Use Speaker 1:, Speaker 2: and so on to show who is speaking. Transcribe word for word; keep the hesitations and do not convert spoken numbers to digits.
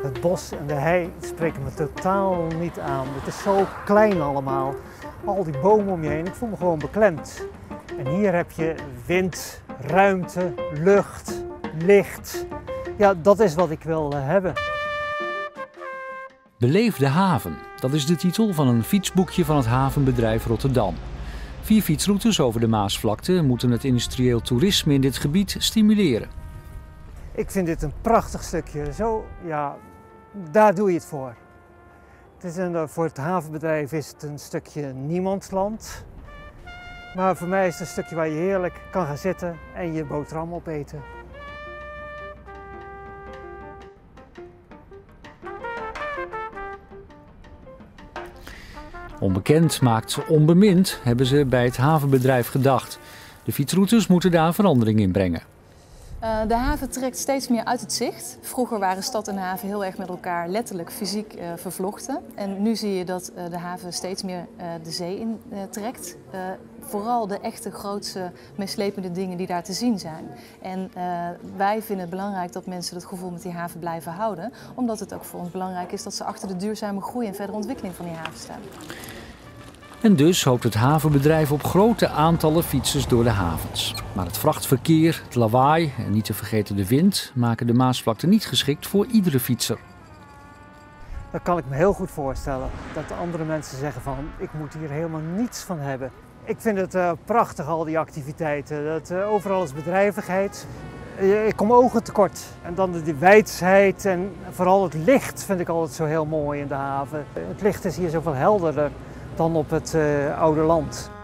Speaker 1: Het bos en de hei spreken me totaal niet aan. Het is zo klein allemaal. Al die bomen om je heen, ik voel me gewoon beklemd. En hier heb je wind, ruimte, lucht, licht. Ja, dat is wat ik wil hebben.
Speaker 2: Beleef de haven, dat is de titel van een fietsboekje van het havenbedrijf Rotterdam. Vier fietsroutes over de Maasvlakte moeten het industrieel toerisme in dit gebied stimuleren.
Speaker 1: Ik vind dit een prachtig stukje. Zo, ja, daar doe je het voor. Het is een, voor het havenbedrijf is het een stukje niemandsland. Maar voor mij is het een stukje waar je heerlijk kan gaan zitten en je boterham opeten.
Speaker 2: Onbekend maakt onbemind, hebben ze bij het havenbedrijf gedacht. De fietsroutes moeten daar verandering in brengen.
Speaker 3: Uh, de haven trekt steeds meer uit het zicht. Vroeger waren stad en haven heel erg met elkaar letterlijk fysiek uh, vervlochten. En nu zie je dat uh, de haven steeds meer uh, de zee in uh, trekt. Uh, vooral de echte grootste, meeslepende dingen die daar te zien zijn. En uh, wij vinden het belangrijk dat mensen het gevoel met die haven blijven houden. Omdat het ook voor ons belangrijk is dat ze achter de duurzame groei en verdere ontwikkeling van die haven staan.
Speaker 2: En dus hoopt het havenbedrijf op grote aantallen fietsers door de havens. Maar het vrachtverkeer, het lawaai en niet te vergeten de wind maken de Maasvlakte niet geschikt voor iedere fietser.
Speaker 1: Dat kan ik me heel goed voorstellen. Dat andere mensen zeggen van, ik moet hier helemaal niets van hebben. Ik vind het uh, prachtig, al die activiteiten. Dat, uh, overal is bedrijvigheid. Uh, ik kom ogen tekort. En dan de, de wijsheid en vooral het licht vind ik altijd zo heel mooi in de haven. Het licht is hier zoveel helderder dan op het uh, oude land.